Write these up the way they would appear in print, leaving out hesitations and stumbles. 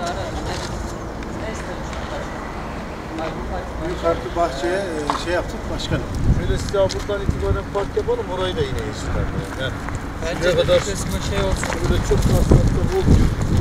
Yukarı bahçeye şey yaptık başkanım. Şöyle size buradan itibaren park yapalım, orayı da yine yeşiller. Yani bence de kadar kısmı şey olsun. burada çok transportta olur.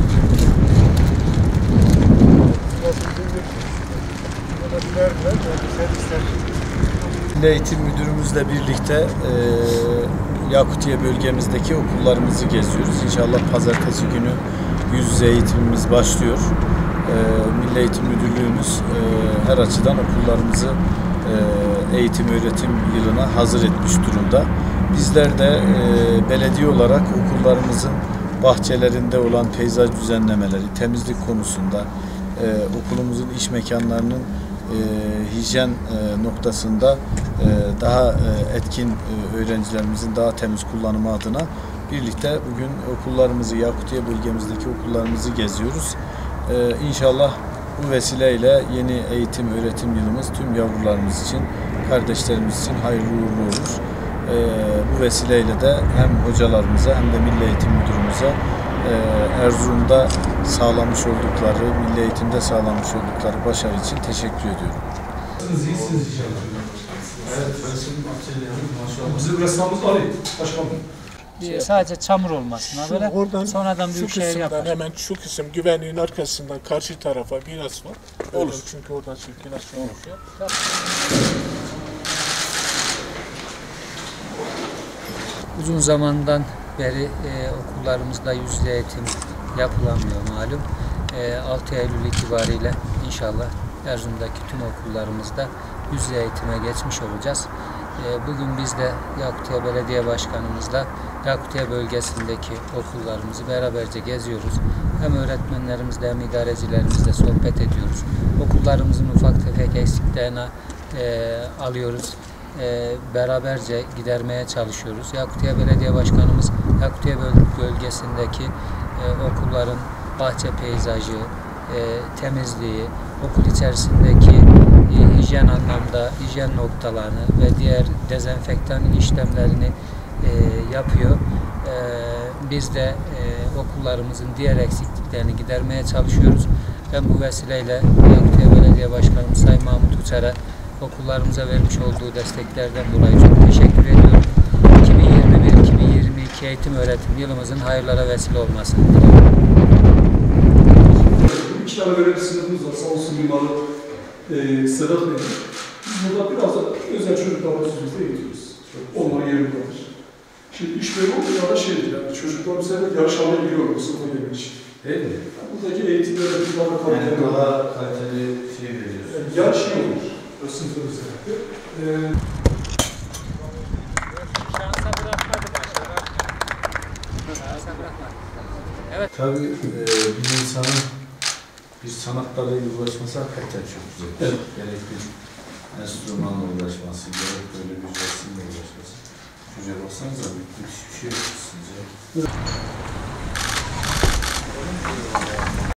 Milli Eğitim Müdürümüzle birlikte Yakutiye bölgemizdeki okullarımızı geziyoruz. İnşallah pazartesi günü yüz yüze eğitimimiz başlıyor. Milli Eğitim Müdürlüğümüz her açıdan okullarımızı eğitim öğretim yılına hazır etmiş durumda. Bizler de belediye olarak okullarımızın bahçelerinde olan peyzaj düzenlemeleri, temizlik konusunda, okulumuzun iş mekanlarının hijyen noktasında daha etkin öğrencilerimizin daha temiz kullanımı adına birlikte bugün okullarımızı, Yakutiye bölgemizdeki okullarımızı geziyoruz. İnşallah bu vesileyle yeni eğitim öğretim yılımız tüm yavrularımız için, kardeşlerimiz için hayırlı uğurlu olur. Bu vesileyle de hem hocalarımıza hem de Milli Eğitim Müdürümüze Erzurum'da sağlamış oldukları, milli eğitimde sağlamış oldukları başarı için teşekkür ediyorum. İyisiniz inşallah. Evet, resim atölyemiz maşallah. Bizim ressamımız Ali Başkanım. Sadece çamur olmasın. Böyle Oradan sonradan büyük şehir yapar. hemen şu kısım güvenliğin arkasından karşı tarafa biraz var. Olur çünkü oradan sirkülasyon oluşuyor. Uzun zamandan beri okullarımızda yüz yüze eğitim yapılamıyor malum. 6 Eylül itibariyle inşallah Erzurum'daki tüm okullarımızda yüz yüze eğitime geçmiş olacağız. Bugün biz de Yakutiye Belediye Başkanımızla Yakutiye bölgesindeki okullarımızı beraberce geziyoruz. Hem öğretmenlerimizle hem idarecilerimizle sohbet ediyoruz. Okullarımızın ufak tefek eksiklerini alıyoruz. Beraberce gidermeye çalışıyoruz. Yakutiye Belediye Başkanımız Yakutiye bölgesindeki okulların bahçe peyzajı, temizliği, okul içerisindeki hijyen anlamda hijyen noktalarını ve diğer dezenfektan işlemlerini yapıyor. Biz de okullarımızın diğer eksikliklerini gidermeye çalışıyoruz. Ben bu vesileyle Yakutiye Belediye Başkanımız Sayın Mahmut Uçar'a okullarımıza vermiş olduğu desteklerden dolayı çok teşekkür ediyorum. 2021-2022 eğitim öğretim yılımızın hayırlara vesile olmasını diliyorum. 2 tane böyle bir sınıfımız var. Sağ olsun mimarı Sedat Bey. Biz burada biraz da özel çocuklarla yüzümüzde eğitiyoruz. Onların yeri vardır. Şimdi iş böyle oldu ya da şeydir yani çocuklar bu sefer yarış almaya giriyor bu sınıfa gelmek için. Değil mi? Yani buradaki eğitimlerde bir daha kaliteli Yani daha kaliteli şey veriyoruz. yani yarış iyi olur. O sınıfta özellikle. Şansa bırakmadı başarı. Şansa bırakmadı. Evet. Tabii bir insanın bir sanatlarla uğraşması hakikaten çok güzel. Evet. Gerek bir enstrümanla uğraşması, gerek böyle bir resimle uğraşması. Şuraya baksanıza müthiş bir şey yapmışsınız ya.